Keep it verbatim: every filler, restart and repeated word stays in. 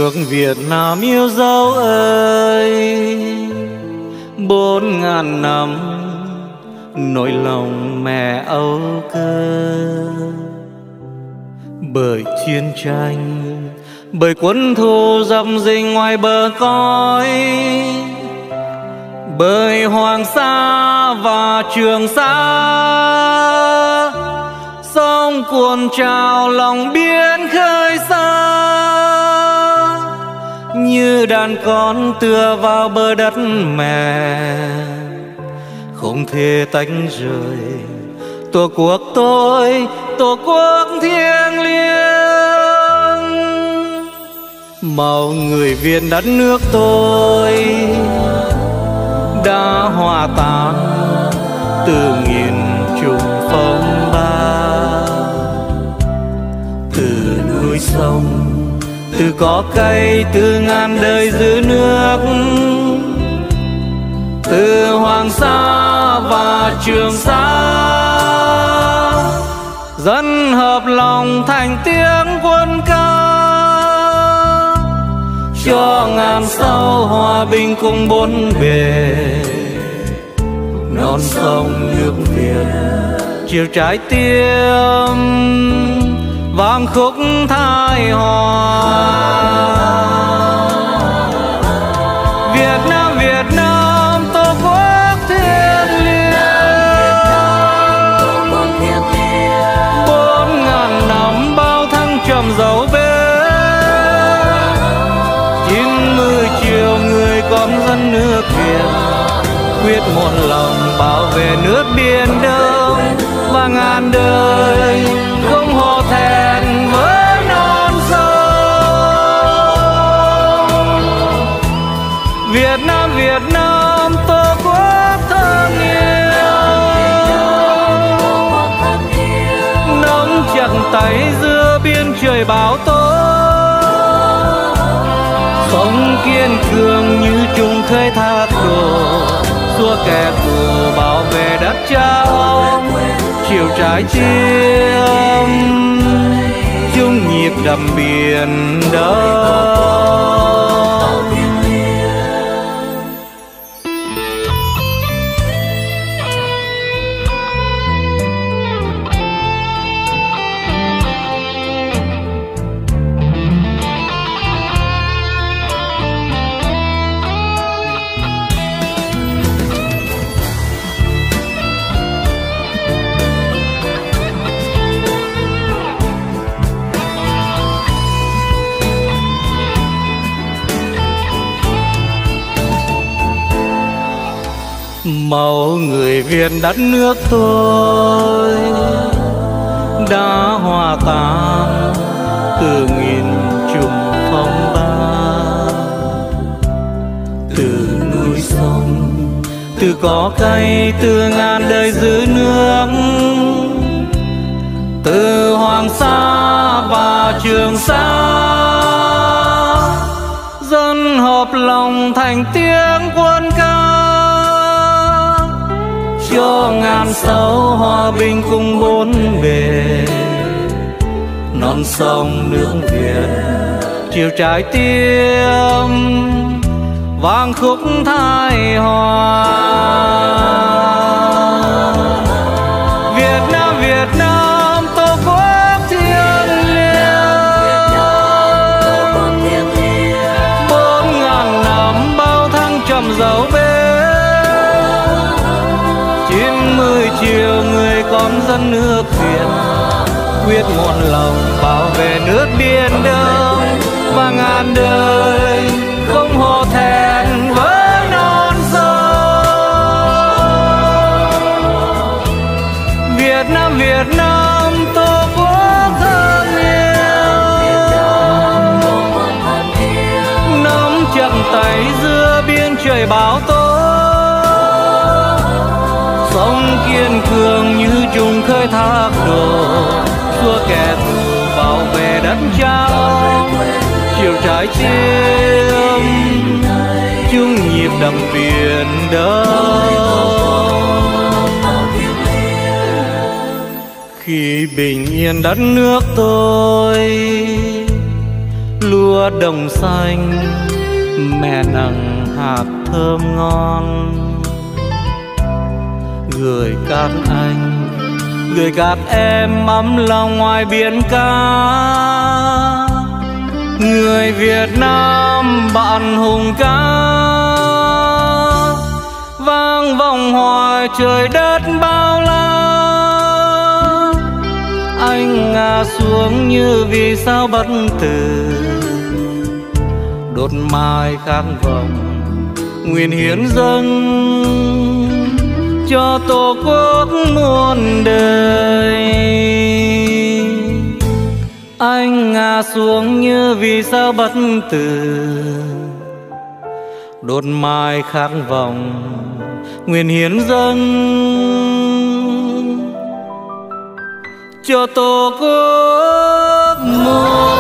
nước Việt Nam yêu dấu ơi, bốn ngàn năm nỗi lòng mẹ âu cơ. Bởi chiến tranh, bởi quân thù dập dình ngoài bờ cõi, bởi Hoàng Sa và Trường Sa, sóng cuồn trào lòng biển khơi xa. Như đàn con tựa vào bờ đất mẹ, không thể tách rời tổ quốc tôi, tổ quốc thiêng liêng. Màu người Việt đất nước tôi đã hòa tan từ nghìn trùng phong ba. Từ núi sông, từ cỏ cây, từ ngàn đời giữ nước, từ Hoàng Sa và Trường Sa, dân hợp lòng thành tiếng quân ca, cho ngàn sau hòa bình cùng bốn bề. Non sông nước Việt chiều trái tim vang khúc thái hòa. Việt Nam, Việt Nam, tổ quốc thiêng liêng, bốn ngàn năm bao thăng trầm dấu bến. Chín mươi triệu người con dân nước Việt quyết một lòng bảo vệ nước Biển Đông, và ngàn đời không hò thẹn với non sông. Việt Nam, Việt Nam, tổ quốc thân yêu, nắm chặt tay giữa biên trời bão tố, sống kiên cường như chung khơi thác đổ, xua kẻ thù bảo vệ đất cha ông. Chiều trái tim chung nhịp đập Biển Đông. Màu người Việt đất nước tôi đã hòa tan từ nghìn trùng phong ba. Từ núi sông, từ cỏ cây, từ ngàn đời giữ nước, từ Hoàng Sa và Trường Sa, dân hợp lòng thành tiếng quân ca, cho ngàn sau hòa bình cùng bốn bề. Non sông nước Việt chiều trái tim vang khúc thái hòa. Việt Nam, Việt Nam, tổ quốc thiêng liêng, bốn ngàn năm bao thăng trầm dấu bến. Chín mươi triệu người con dân nước Việt quyết một lòng bảo vệ nước Biển Đông, và ngàn đời không hò thẹn với non sông. Việt Nam, Việt Nam, tổ quốc thân yêu, nắm chặt tay giữa biên trời bão tố, sống kiên cường như chung khơi thác đổ, xua kẻ thù bảo vệ đất cha ông. Chiều trái tim chung nhịp đập Biển Đông. Khi bình yên đất nước tôi luôn lúa đồng xanh, mẹ nặng hạt thơm ngon. Gửi các anh, gửi các em ấm lòng ngoài biển ca. Người Việt Nam bạn hùng ca, vang vọng hoài trời đất bao la. Anh ngã xuống như vì sao bất tử, đốt mai kháng vọng nguyện hiến dâng cho tổ quốc muôn đời. Anh ngã xuống như vì sao bất tử, đốt mai khát vọng nguyện hiến dâng cho tổ quốc muôn